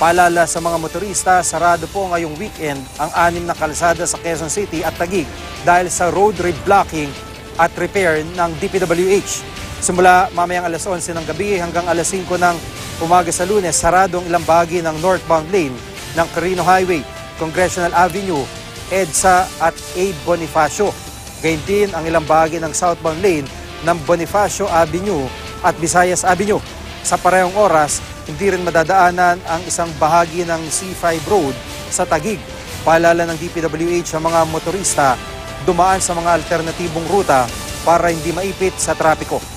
Paalala sa mga motorista, sarado po ngayong weekend ang 6 na kalsada sa Quezon City at Taguig dahil sa road reblocking at repair ng DPWH. Simula mamayang alas 11 ng gabi hanggang alas 5 ng umaga sa Lunes, sarado ang ilang bahagi ng northbound lane ng Carino Highway, Congressional Avenue, EDSA at A. Bonifacio. Gayun din ang ilang bahagi ng southbound lane ng Bonifacio Avenue at Visayas Avenue. Sa parehong oras, hindi rin madadaanan ang isang bahagi ng C5 Road sa Taguig. Paalala ng DPWH sa mga motorista, dumaan sa mga alternatibong ruta para hindi maipit sa trapiko.